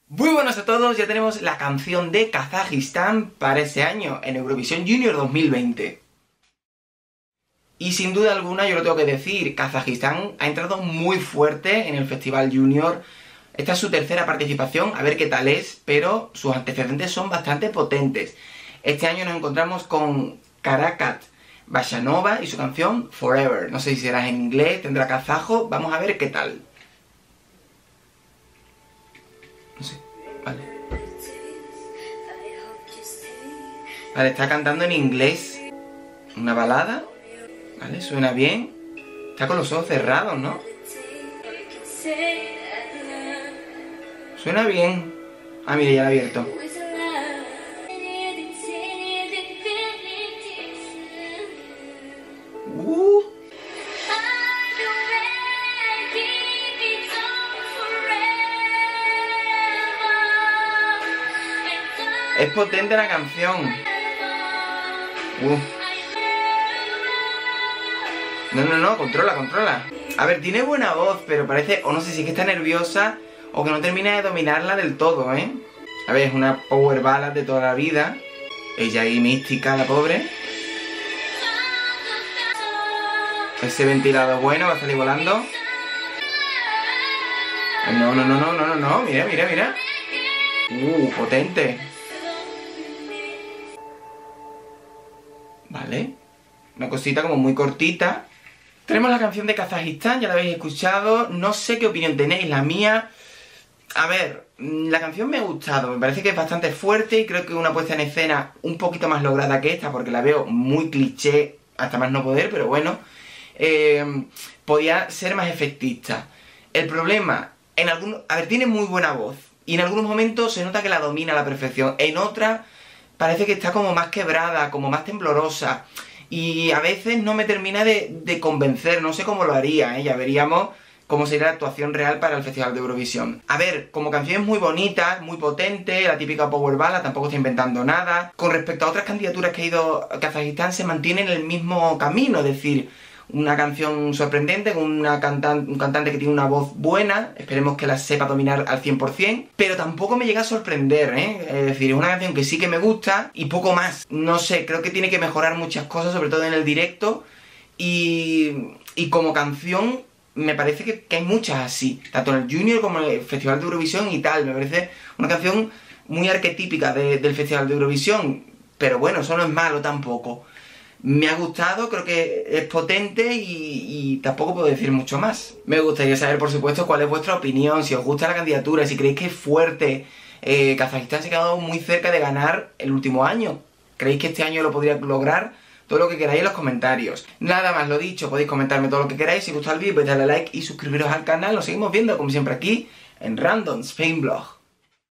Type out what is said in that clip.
Muy buenas a todos, ya tenemos la canción de Kazajistán para este año en Eurovisión Junior 2020. Y sin duda alguna, yo lo tengo que decir, Kazajistán ha entrado muy fuerte en el Festival Junior. Esta es su tercera participación, a ver qué tal es, pero sus antecedentes son bastante potentes. Este año nos encontramos con Karakat Bashanova y su canción Forever. No sé si será en inglés, tendrá kazajo, vamos a ver qué tal. No sé, vale. Vale, está cantando en inglés. Una balada. Vale, suena bien. Está con los ojos cerrados, ¿no? Suena bien. Ah, mire, ya lo he abierto. Es potente la canción. No, controla. A ver, tiene buena voz, pero parece, o no sé si es que está nerviosa o que no termina de dominarla del todo, ¿eh? A ver, es una power ballad de toda la vida. Ella ahí mística, la pobre. Ese ventilado bueno va a salir volando. No, mira. Potente. Vale, una cosita como muy cortita. Tenemos la canción de Kazajistán, ya la habéis escuchado. No sé qué opinión tenéis, la mía. A ver, la canción me ha gustado, me parece que es bastante fuerte y creo que una puesta en escena un poquito más lograda que esta, porque la veo muy cliché, hasta más no poder, pero bueno, podía ser más efectista. El problema, a ver, tiene muy buena voz y en algunos momentos se nota que la domina a la perfección, en otras parece que está como más quebrada, como más temblorosa. Y a veces no me termina de convencer, no sé cómo lo haría, ¿eh? Ya veríamos cómo sería la actuación real para el Festival de Eurovisión. A ver, como canción es muy bonita, muy potente, la típica power ballad, tampoco está inventando nada. Con respecto a otras candidaturas que ha ido a Kazajistán, se mantiene en el mismo camino, es decir, una canción sorprendente, con un cantante que tiene una voz buena, esperemos que la sepa dominar al 100%, pero tampoco me llega a sorprender, ¿eh? Es decir, es una canción que sí que me gusta y poco más. No sé, creo que tiene que mejorar muchas cosas, sobre todo en el directo, y como canción me parece que hay muchas así, tanto en el Junior como en el Festival de Eurovisión y tal. Me parece una canción muy arquetípica del Festival de Eurovisión, pero bueno, eso no es malo tampoco. Me ha gustado, creo que es potente y tampoco puedo decir mucho más. Me gustaría saber, por supuesto, cuál es vuestra opinión, si os gusta la candidatura, si creéis que es fuerte. Kazajistán se ha quedado muy cerca de ganar el último año. ¿Creéis que este año lo podría lograr? Todo lo que queráis en los comentarios. Nada más, lo dicho, podéis comentarme todo lo que queráis. Si os gusta el vídeo, podéis darle like y suscribiros al canal. Nos seguimos viendo, como siempre, aquí en Random Spain Blog.